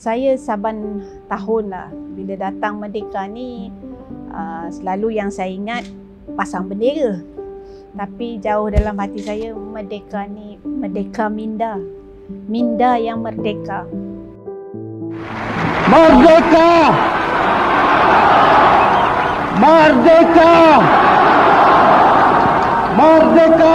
Saya saban tahun lah bila datang Merdeka ni selalu yang saya ingat pasang bendera. Tapi jauh dalam hati saya Merdeka ni Merdeka Minda. Minda yang merdeka. Merdeka! Merdeka! Merdeka!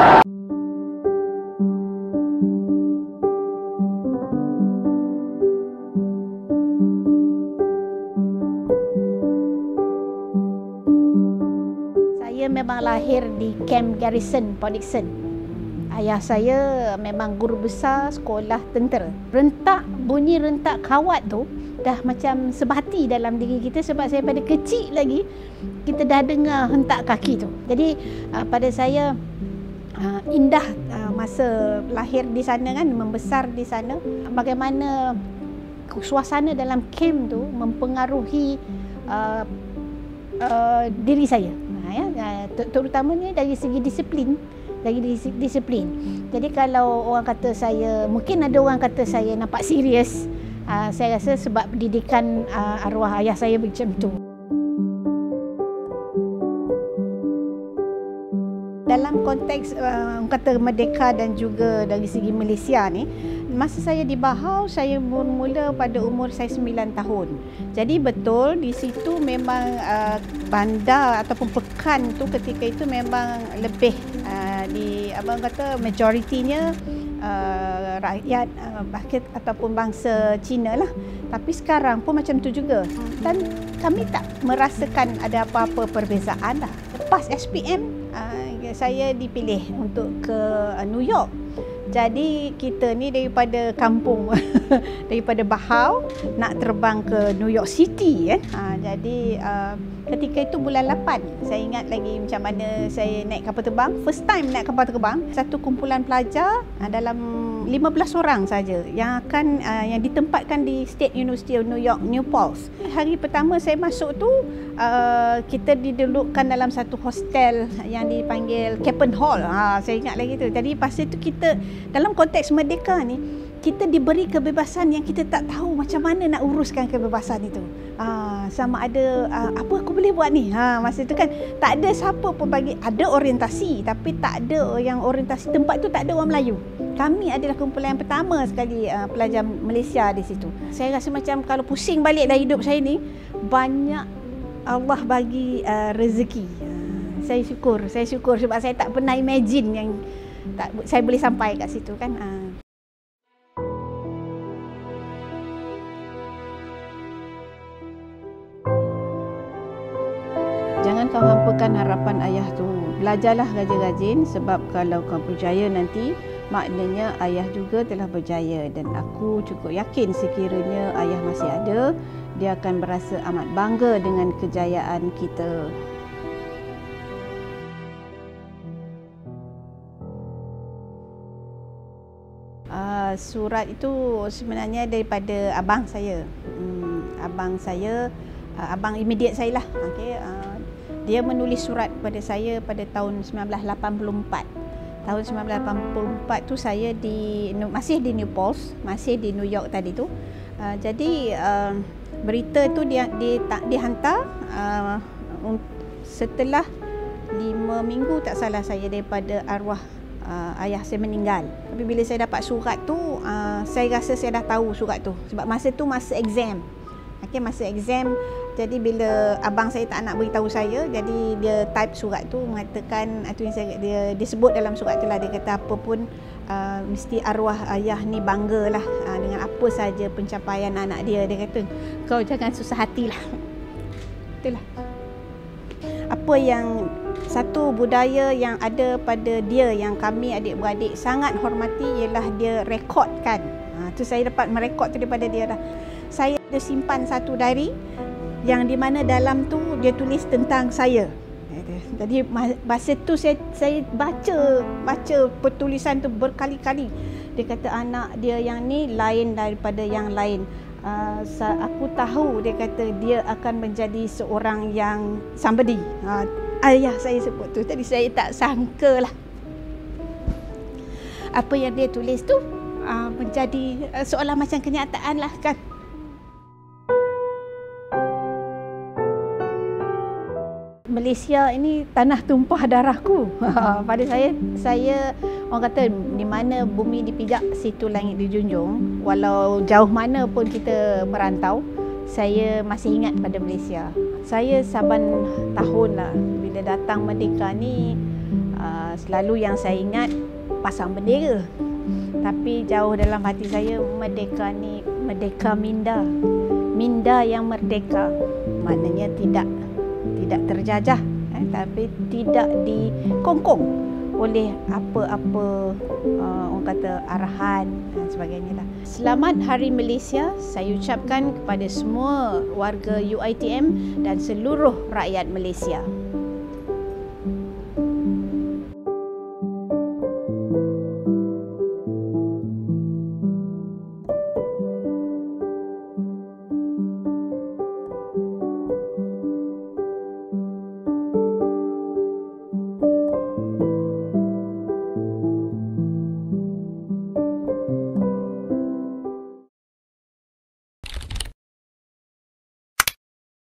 Saya memang lahir di Camp Garrison, Port Dickson. Ayah saya memang guru besar sekolah tentera. Bunyi rentak kawat tu dah macam sebati dalam diri kita sebab saya pada kecil lagi kita dah dengar hentak kaki tu. Jadi pada saya indah masa lahir di sana kan, membesar di sana. Bagaimana suasana dalam camp tu mempengaruhi diri saya. Terutamanya dari segi disiplin. Jadi kalau orang kata saya, mungkin ada orang kata saya nampak serius, saya rasa sebab pendidikan arwah ayah saya macam tu. Dalam konteks kata Merdeka dan juga dari segi Malaysia ni, masa saya di Bahau, saya mula pada umur saya 9 tahun. Jadi betul di situ memang bandar ataupun pekan tu ketika itu memang lebih di abang kata majoritinya rakyat ataupun bangsa Cina lah. Tapi sekarang pun macam tu juga. Dan kami tak merasakan ada apa-apa perbezaan lah. Lepas SPM saya dipilih untuk ke New York. Jadi kita ni daripada kampung daripada Bahau nak terbang ke New York City kan. Jadi ketika itu bulan 8, saya ingat lagi macam mana saya naik kapal terbang, first time naik kapal terbang. Satu kumpulan pelajar dalam 15 orang saja yang akan yang ditempatkan di State University of New York, New Paltz. Hari pertama saya masuk tu kita didudukkan dalam satu hostel yang dipanggil Capon Hall. Saya ingat lagi tu. Jadi pasal tu kita dalam konteks Merdeka ni kita diberi kebebasan yang kita tak tahu macam mana nak uruskan kebebasan itu. Sama ada apa aku boleh buat ni. Masa tu kan tak ada siapa pun bagi, ada orientasi tapi tak ada yang orientasi tempat tu tak ada orang Melayu. Kami adalah kumpulan yang pertama sekali pelajar Malaysia di situ. Saya rasa macam kalau pusing balik dalam hidup saya ni, banyak Allah bagi rezeki. Saya syukur sebab saya tak pernah imagine yang saya boleh sampai kat situ kan. Jangan kau hampakan harapan ayah tu. Belajarlah rajin-rajin sebab kalau kau berjaya nanti, maknanya ayah juga telah berjaya. Dan aku cukup yakin sekiranya ayah masih ada, dia akan berasa amat bangga dengan kejayaan kita. Surat itu sebenarnya daripada abang saya. Abang immediate saya lah. Dia menulis surat pada saya pada tahun 1984. Tahun 1984 tu saya masih di New Paltz, masih di New York tadi tu. Jadi berita tu dihantar setelah 5 minggu tak salah saya daripada arwah ayah saya meninggal. Tapi bila saya dapat surat tu, saya rasa saya dah tahu surat tu sebab masa tu masa exam. Masa exam. Jadi bila abang saya tak nak beritahu saya, jadi dia type surat tu mengatakan itu yang dia sebut dalam surat tu lah, dia kata apa pun mesti arwah ayah ni banggalah dengan apa saja pencapaian anak dia. Dia kata kau jangan susah hatilah. Itulah. Apa yang satu budaya yang ada pada dia yang kami adik-beradik sangat hormati ialah dia rekodkan. Tu saya dapat merekod tu daripada dia dah. Saya ada simpan satu diary yang di mana dalam tu dia tulis tentang saya. Jadi masa tu saya baca pertulisan tu berkali-kali. Dia kata anak dia yang ni lain daripada yang lain. Aku tahu dia kata dia akan menjadi seorang yang somebody. Ayah saya sebut tu. Tadi saya tak sangka lah apa yang dia tulis tu menjadi seolah macam kenyataan lah kan. Malaysia ini tanah tumpah darahku. Pada saya orang kata di mana bumi dipijak situ langit dijunjung. Walau jauh mana pun kita merantau, saya masih ingat pada Malaysia. Saya saban tahun lah bila datang merdeka ni, selalu yang saya ingat pasang bendera. Tapi jauh dalam hati saya, merdeka ni merdeka minda. Minda yang merdeka. Maknanya tidak terjajah, tapi tidak dikongkong oleh apa-apa orang kata arahan dan sebagainya lah. Selamat Hari Malaysia saya ucapkan kepada semua warga UiTM dan seluruh rakyat Malaysia.